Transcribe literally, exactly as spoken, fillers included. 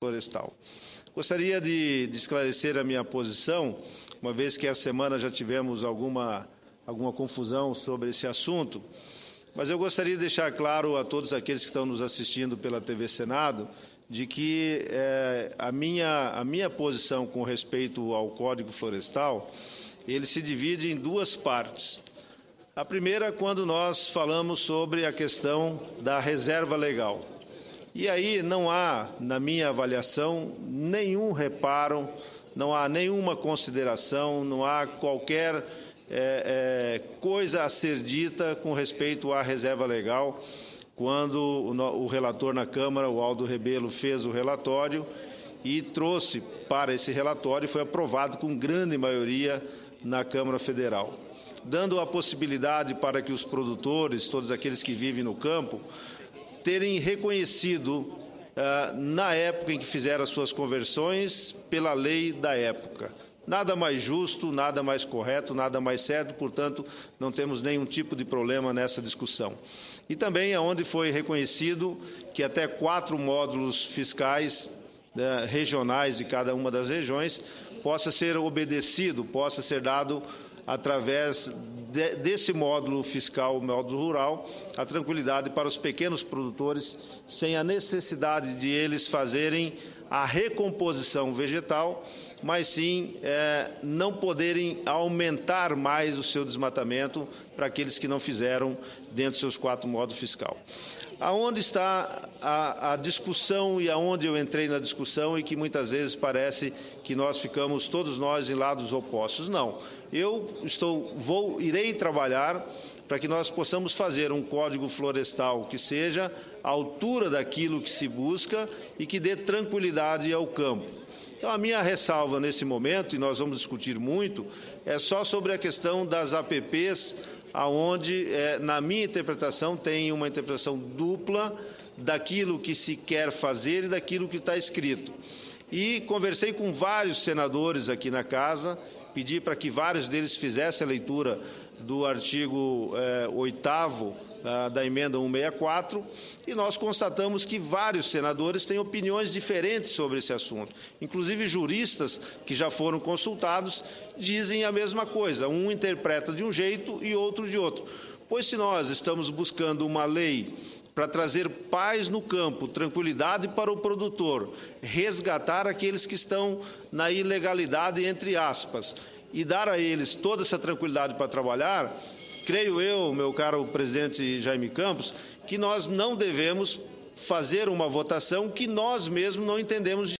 Florestal. Gostaria de, de esclarecer a minha posição, uma vez que essa semana já tivemos alguma, alguma confusão sobre esse assunto, mas eu gostaria de deixar claro a todos aqueles que estão nos assistindo pela T V Senado de que é, a, minha, a minha posição com respeito ao Código Florestal, ele se divide em duas partes. A primeira, quando nós falamos sobre a questão da reserva legal. E aí não há, na minha avaliação, nenhum reparo, não há nenhuma consideração, não há qualquer é, é, coisa a ser dita com respeito à reserva legal. Quando o, o relator na Câmara, o Aldo Rebelo, fez o relatório e trouxe para esse relatório, foi aprovado com grande maioria na Câmara Federal, dando a possibilidade para que os produtores, todos aqueles que vivem no campo, terem reconhecido, ah, na época em que fizeram as suas conversões, pela lei da época. Nada mais justo, nada mais correto, nada mais certo, portanto, não temos nenhum tipo de problema nessa discussão. E também aonde foi reconhecido que até quatro módulos fiscais, né, regionais de cada uma das regiões possa ser obedecido, possa ser dado através de, desse módulo fiscal, módulo rural, a tranquilidade para os pequenos produtores, sem a necessidade de eles fazerem a recomposição vegetal, mas sim é, não poderem aumentar mais o seu desmatamento para aqueles que não fizeram dentro dos seus quatro módulos fiscal. Aonde está a, a discussão e aonde eu entrei na discussão e que muitas vezes parece que nós ficamos, todos nós, em lados opostos? Não. Eu estou, vou, irei trabalhar para que nós possamos fazer um código florestal que seja à altura daquilo que se busca e que dê tranquilidade ao campo. Então, a minha ressalva nesse momento, e nós vamos discutir muito, é só sobre a questão das A P Ps, aonde, é, na minha interpretação, tem uma interpretação dupla daquilo que se quer fazer e daquilo que está escrito. E conversei com vários senadores aqui na casa, pedi para que vários deles fizessem a leitura do artigo eh, oitavo ah, da emenda cento e sessenta e quatro, e nós constatamos que vários senadores têm opiniões diferentes sobre esse assunto. Inclusive juristas que já foram consultados dizem a mesma coisa, um interpreta de um jeito e outro de outro. Pois se nós estamos buscando uma lei para trazer paz no campo, tranquilidade para o produtor, resgatar aqueles que estão na ilegalidade, entre aspas, e dar a eles toda essa tranquilidade para trabalhar, creio eu, meu caro presidente Jaime Campos, que nós não devemos fazer uma votação que nós mesmos não entendemos